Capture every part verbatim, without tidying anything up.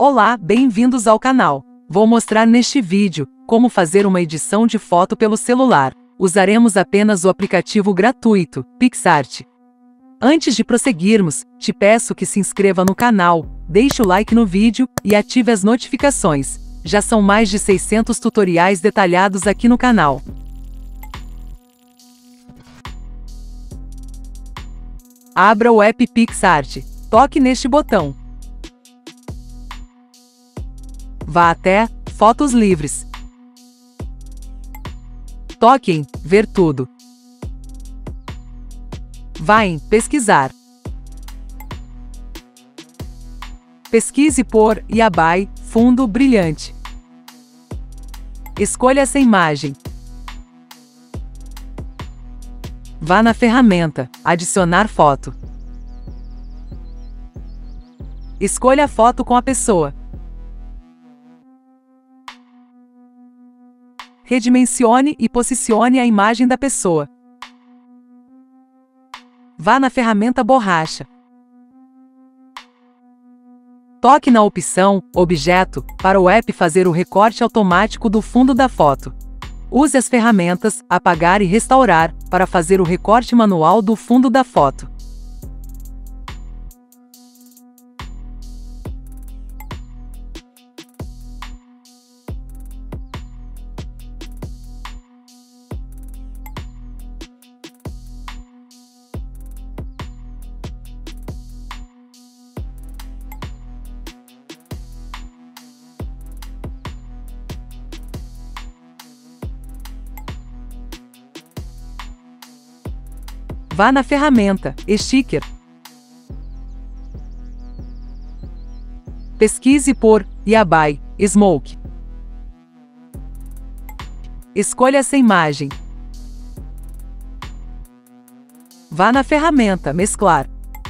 Olá, bem-vindos ao canal. Vou mostrar neste vídeo como fazer uma edição de foto pelo celular. Usaremos apenas o aplicativo gratuito, PicsArt. Antes de prosseguirmos, te peço que se inscreva no canal, deixe o like no vídeo e ative as notificações. Já são mais de seiscentos tutoriais detalhados aqui no canal. Abra o app PicsArt. Toque neste botão. Vá até Fotos livres. Toque em Ver tudo. Vá em Pesquisar. Pesquise por Yabai, fundo brilhante. Escolha essa imagem. Vá na ferramenta Adicionar foto. Escolha a foto com a pessoa. Redimensione e posicione a imagem da pessoa. Vá na ferramenta Borracha. Toque na opção Objeto para o app fazer o recorte automático do fundo da foto. Use as ferramentas Apagar e Restaurar para fazer o recorte manual do fundo da foto. Vá na ferramenta Sticker. Pesquise por Yabai, Smoke. Escolha essa imagem. Vá na ferramenta Mesclar.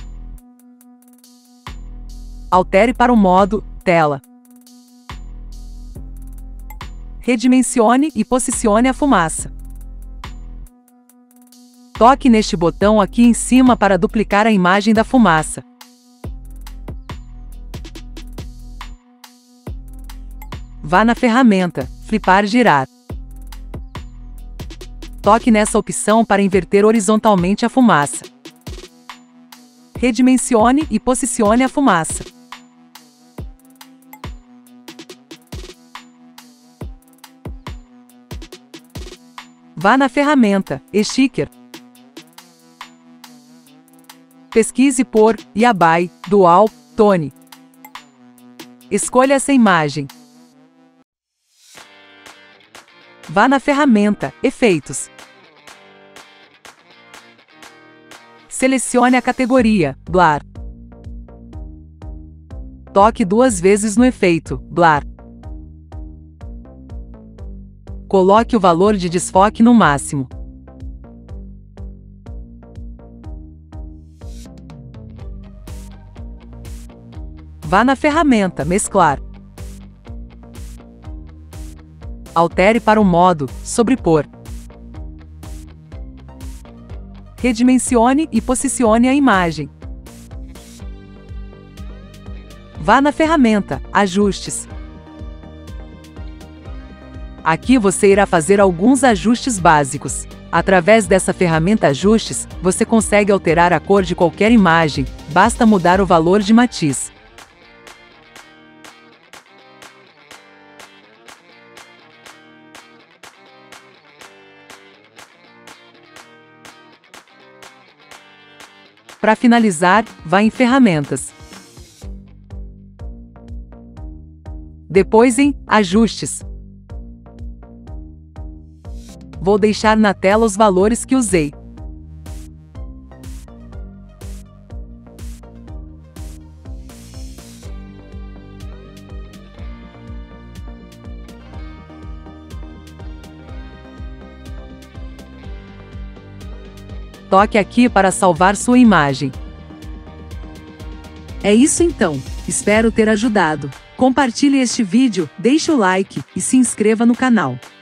Altere para o modo Tela. Redimensione e posicione a fumaça. Toque neste botão aqui em cima para duplicar a imagem da fumaça. Vá na ferramenta Flipar Girar. Toque nessa opção para inverter horizontalmente a fumaça. Redimensione e posicione a fumaça. Vá na ferramenta Sticker. Pesquise por Yabai, Dual Tone. Escolha essa imagem. Vá na ferramenta Efeitos. Selecione a categoria Blur. Toque duas vezes no efeito Blur. Coloque o valor de desfoque no máximo. Vá na ferramenta Mesclar. Altere para o modo Sobrepor. Redimensione e posicione a imagem. Vá na ferramenta Ajustes. Aqui você irá fazer alguns ajustes básicos. Através dessa ferramenta Ajustes, você consegue alterar a cor de qualquer imagem, basta mudar o valor de matiz. Para finalizar, vá em Ferramentas. Depois em Ajustes. Vou deixar na tela os valores que usei. Toque aqui para salvar sua imagem. É isso então, espero ter ajudado. Compartilhe este vídeo, deixe o like e se inscreva no canal.